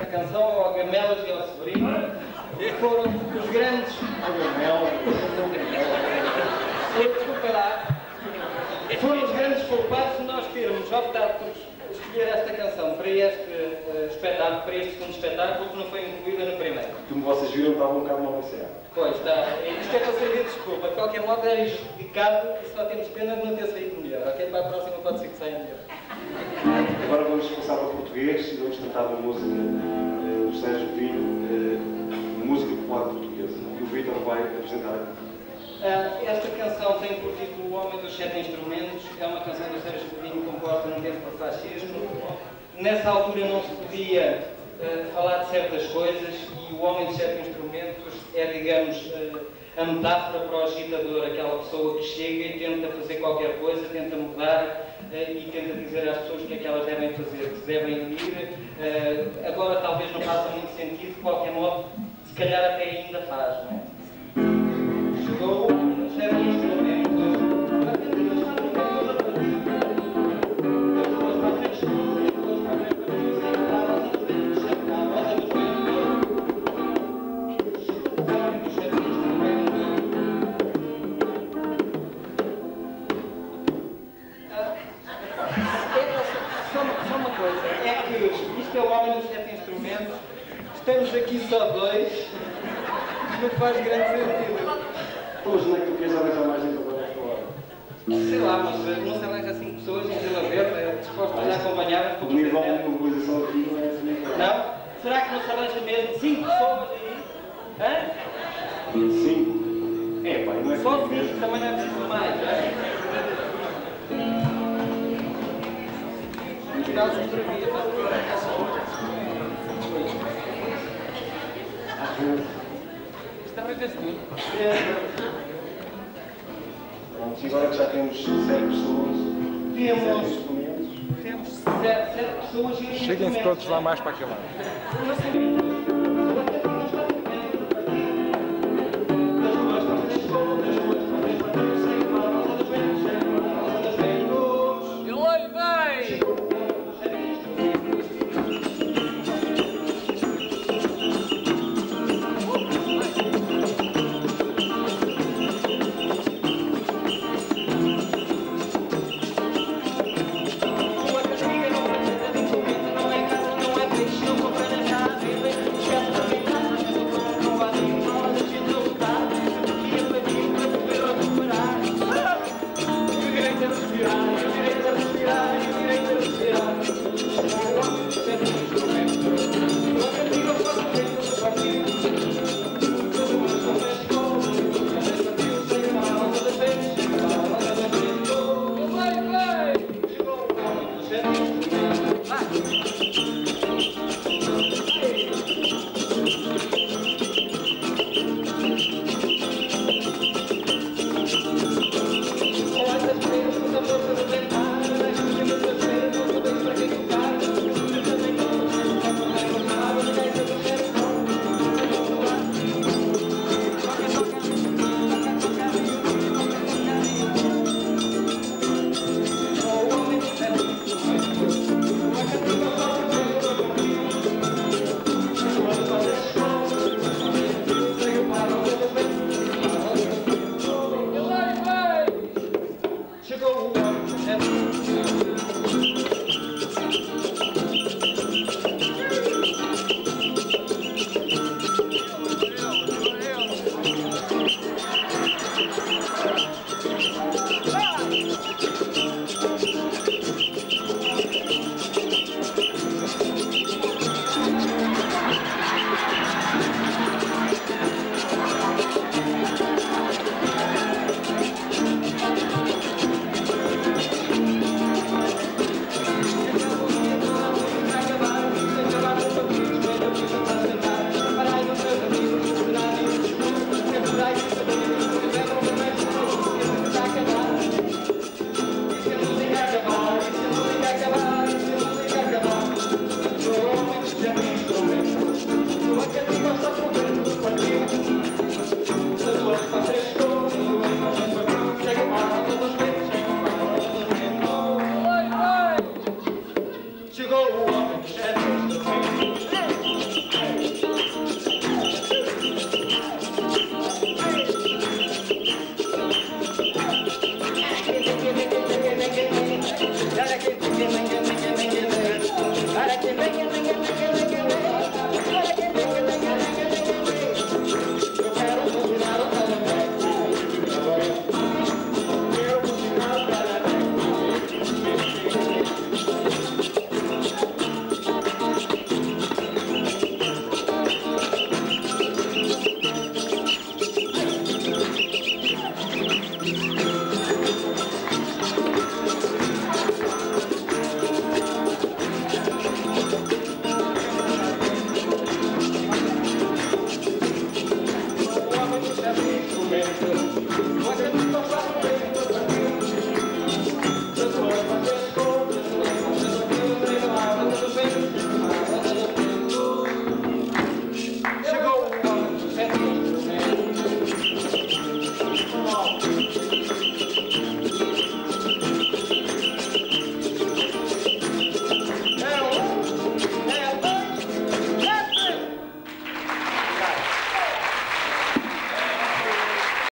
esta canção ao Gamelas e ao Severino, que foram os grandes... Desculpa lá. Foram os grandes culpados de nós termos optado por escolher esta canção para este espetáculo, para este segundo espetáculo, que não foi incluída no primeiro. Como vocês viram, estava um bocado mal encerrado. Pois, está. Isto é para servir de desculpa. De qualquer modo, era injustificado e só temos pena de não ter saído melhor. Ok? Para a próxima pode ser que saia melhor. Agora vamos passar para o português e vamos cantar uma música do Sérgio Godinho, música popular portuguesa. E o Vítor vai apresentar. Esta canção tem por título O Homem dos Sete Instrumentos. É uma canção do Sérgio Godinho composta no tempo do fascismo. Nessa altura não se podia falar de certas coisas e o Homem dos Sete Instrumentos é, digamos, a metáfora para o agitador, aquela pessoa que chega e tenta fazer qualquer coisa, tenta mudar e tenta dizer às pessoas o que é que elas devem fazer, que se devem unir. Agora talvez não faça muito sentido, de qualquer modo, se calhar até ainda faz, não é? Chegou o Sete Instrumentos. Só uma coisa, é que isto é o Homem dos Sete Instrumentos, estamos aqui só dois, não faz grande sentido. Pois, não é que tu queres arranjar mais gente para falar? Sei lá, mas não se arranja 5 pessoas em Vila Verde, dispostas a acompanhar-nos para o nível de mobilização aqui não é assim. Não? Será que não se arranja mesmo 5 pessoas aí? Hã? 5? É, pai, não é só 5, também não é preciso mais, não é? Cuidado com a vida. Isto arranja-se tudo. Pronto, e agora que já temos 7 pessoas, Temos 7 pessoas e Cheguem-se todos lá mais para acabar.